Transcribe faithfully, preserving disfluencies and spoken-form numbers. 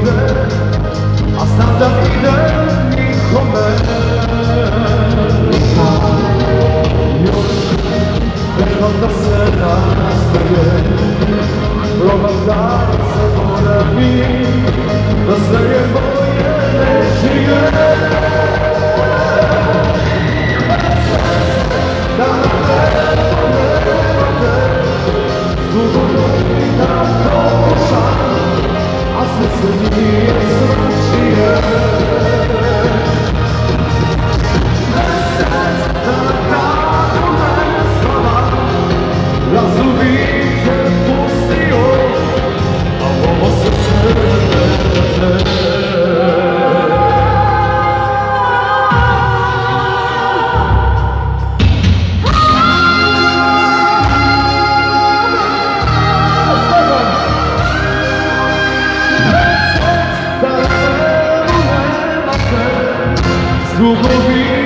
drugome, a znam da ide nikome. Još trebam da se nastaje, probam da se boravim, da sve je moje nečije. Da me pomenete, dugo godina prošla, a sve se nije sručije. Mesec na kraju mestava, razumit je pustio, a ovo se srce. Dugo